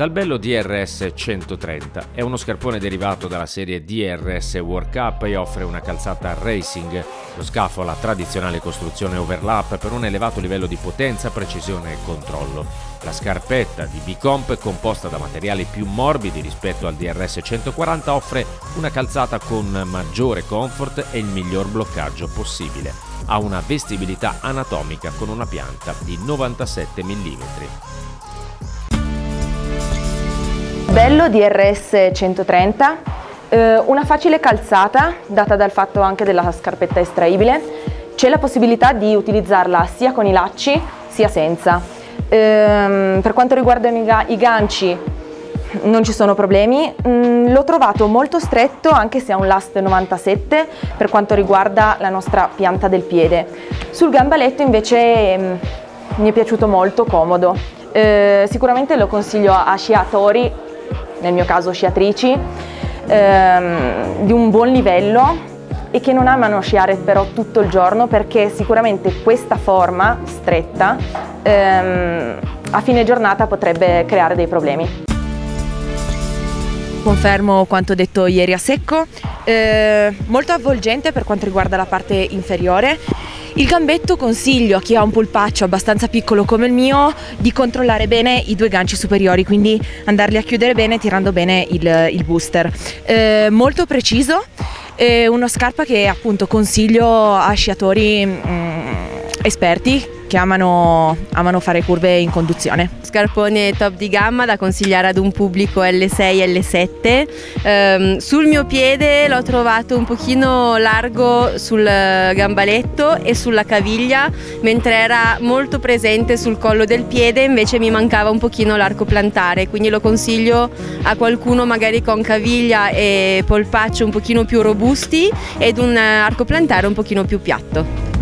Dal bello DRS 130, è uno scarpone derivato dalla serie DRS World Cup e offre una calzata racing. Lo scafo ha la tradizionale costruzione overlap per un elevato livello di potenza, precisione e controllo. La scarpetta di B-Comp, composta da materiali più morbidi rispetto al DRS 140, offre una calzata con maggiore comfort e il miglior bloccaggio possibile. Ha una vestibilità anatomica con una pianta di 97 mm. Bello DRS 130, una facile calzata data dal fatto anche della scarpetta estraibile. C'è la possibilità di utilizzarla sia con i lacci sia senza. Per quanto riguarda i ganci non ci sono problemi. L'ho trovato molto stretto anche se ha un last 97 per quanto riguarda la nostra pianta del piede. Sul gambaletto invece mi è piaciuto molto, comodo. Sicuramente lo consiglio a sciatori, nel mio caso sciatrici, di un buon livello e che non amano sciare però tutto il giorno, perché sicuramente questa forma stretta a fine giornata potrebbe creare dei problemi. Confermo quanto detto ieri a secco, molto avvolgente per quanto riguarda la parte inferiore. Il gambetto consiglio a chi ha un polpaccio abbastanza piccolo come il mio di controllare bene i due ganci superiori, quindi andarli a chiudere bene tirando bene il booster. Molto preciso, uno scarpa che appunto consiglio a sciatori esperti che amano fare curve in conduzione. Scarpone top di gamma da consigliare ad un pubblico L6 L7. Sul mio piede l'ho trovato un pochino largo sul gambaletto e sulla caviglia, mentre era molto presente sul collo del piede, invece mi mancava un pochino l'arco plantare, quindi lo consiglio a qualcuno magari con caviglia e polpaccio un pochino più robusti ed un arco plantare un pochino più piatto.